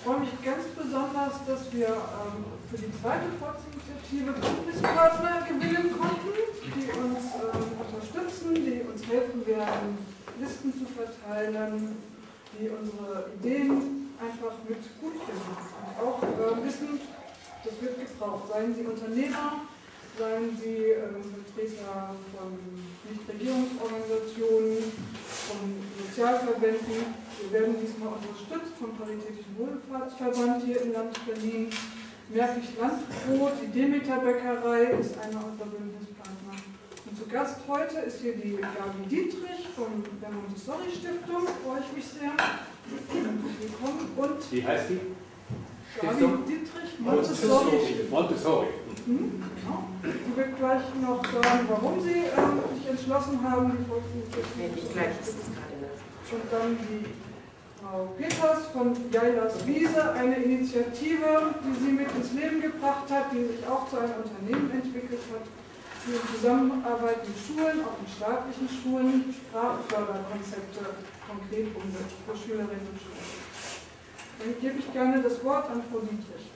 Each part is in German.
freue mich ganz besonders, dass wir für die zweite Volksinitiative Bündnispartner gewinnen konnten, die uns unterstützen, die uns helfen werden, Listen zu verteilen, die unsere Ideen einfach mit gut finden und auch wissen, das wird gebraucht. Seien sie Unternehmer, seien sie Vertreter von Nichtregierungsorganisationen, von Sozialverbänden. Wir werden diesmal unterstützt vom Paritätischen Wohlfahrtsverband hier im Land Berlin. Märkisch Landbrot, die Demeter-Bäckerei ist einer unserer Bündnispartner. Und zu Gast heute ist hier die Gabi Dietrich von der Montessori-Stiftung. Freue ich mich sehr. Willkommen. Und wie heißt die? Gabi Dietrich, Montessori. Montessori. Genau. Sie wird gleich noch sagen, warum Sie sich entschlossen haben, die Volksinitiative. Und dann die Frau Peters von Jailas Wiese, eine Initiative, die sie mit ins Leben gebracht hat, die sich auch zu einem Unternehmen entwickelt hat, die in Zusammenarbeit mit Schulen, auch mit staatlichen Schulen, Sprachförderkonzepte konkret umsetzt für Schülerinnen und Schüler. Dann gebe ich gerne das Wort an Frau Dietrich.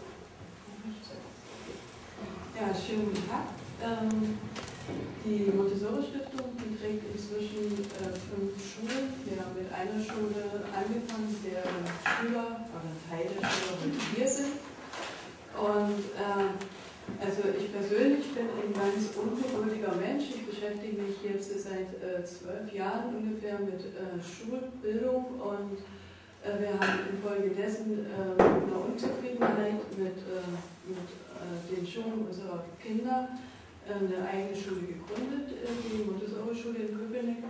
Ja, schönen guten Tag. Die Montessori-Stiftung trägt inzwischen 5 Schulen. Wir haben mit einer Schule angefangen, der Schüler oder Teil der Schüler heute hier sind. Und also ich persönlich bin ein ganz ungeduldiger Mensch. Ich beschäftige mich jetzt seit 12 Jahren ungefähr mit Schulbildung und wir haben infolgedessen eine Unzufriedenheit mit den Schulen unserer Kinder eine eigene Schule gegründet, die Montessori-Schule in Köpenick,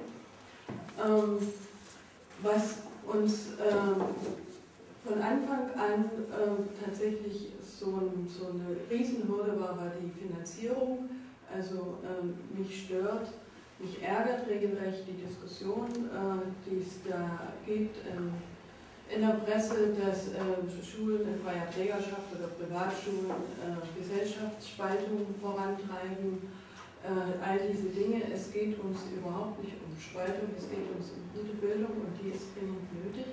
was uns von Anfang an tatsächlich so eine Riesenhürde war die Finanzierung. Also mich stört, mich ärgert regelrecht die Diskussion, die es da gibt in der Presse, dass Schulen in freier Trägerschaft oder Privatschulen Gesellschaftsspaltung vorantreiben, all diese Dinge. Es geht uns überhaupt nicht um Spaltung, es geht uns um gute Bildung und die ist dringend nötig.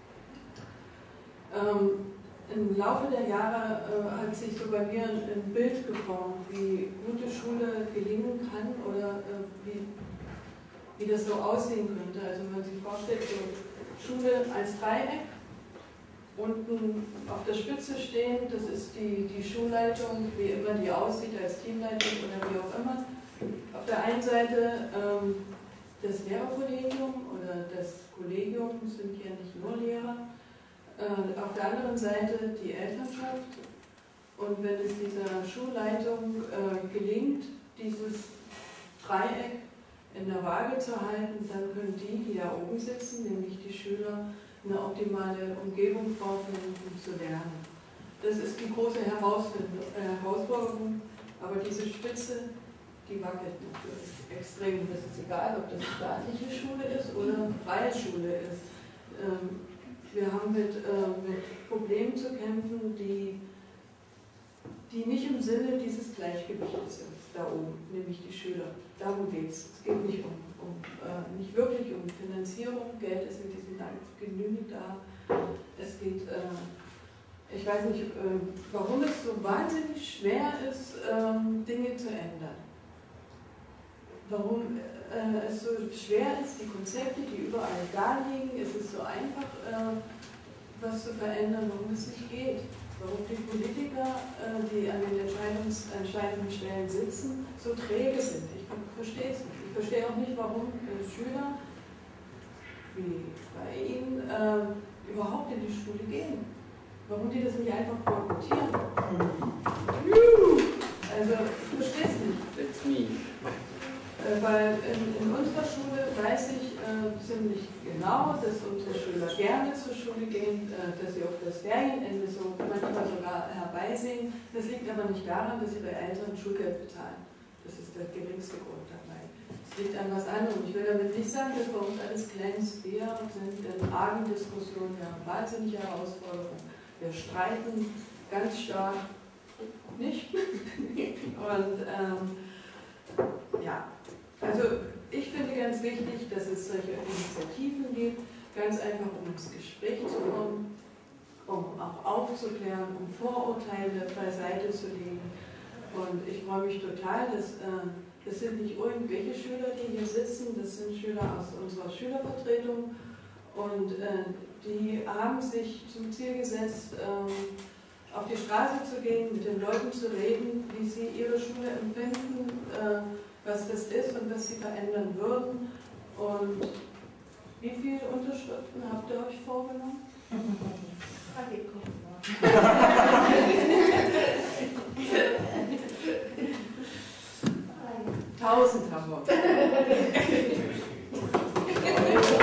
Im Laufe der Jahre hat sich so bei mir ein Bild geformt, wie gute Schule gelingen kann oder wie das so aussehen könnte. Also wenn man sich vorstellt, so Schule als Dreieck, unten auf der Spitze stehen, das ist die Schulleitung, wie immer die aussieht, als Teamleitung oder wie auch immer. Auf der einen Seite das Lehrerkollegium oder das Kollegium, sind ja nicht nur Lehrer. Auf der anderen Seite die Elternschaft. Und wenn es dieser Schulleitung gelingt, dieses Dreieck in der Waage zu halten, dann können die da oben sitzen, nämlich die Schüler, eine optimale Umgebung vorfinden, um zu lernen. Das ist die große Herausforderung, aber diese Spitze, die wackelt natürlich extrem. Das ist egal, ob das eine staatliche Schule ist oder eine freie Schule ist. Wir haben mit Problemen zu kämpfen, die nicht im Sinne dieses Gleichgewichts sind, da oben, nämlich die Schüler. Darum geht es. Es geht nicht nicht wirklich um Finanzierung, Geld ist in diesem Land genügend da. Es geht, ich weiß nicht, warum es so wahnsinnig schwer ist, Dinge zu ändern. Warum es so schwer ist, die Konzepte, die überall da liegen, es ist so einfach, was zu verändern, warum es nicht geht. Warum die Politiker, die an den entscheidenden Stellen sitzen, so träge sind. Ich verstehe es nicht. Ich verstehe auch nicht, warum Schüler, wie bei Ihnen, überhaupt in die Schule gehen. Warum die das nicht einfach boykottieren. Also, ich verstehe es nicht. That's me. Weil in unserer Schule weiß ich ziemlich genau, dass unsere Schüler gerne zur Schule gehen, dass sie auf das Ferienende so manchmal sogar herbeisehen. Das liegt aber nicht daran, dass ihre Eltern Schulgeld bezahlen. Das ist der geringste Grund dabei. Es liegt an was anderem. Ich will damit nicht sagen, dass bei uns alles glänzt. Wir sind in argen Diskussionen, wir haben wahnsinnige Herausforderungen. Wir streiten ganz stark nicht. Und ja. Also ich finde ganz wichtig, dass es solche Initiativen gibt, ganz einfach um ins Gespräch zu kommen, um auch aufzuklären, um Vorurteile beiseite zu legen. Und ich freue mich total, dass das sind nicht irgendwelche Schüler, die hier sitzen, das sind Schüler aus unserer Schülervertretung und die haben sich zum Ziel gesetzt, auf die Straße zu gehen, mit den Leuten zu reden, wie sie ihre Schule empfinden, was das ist und was sie verändern würden. Und wie viele Unterschriften habt ihr euch vorgenommen? 1000 haben wir.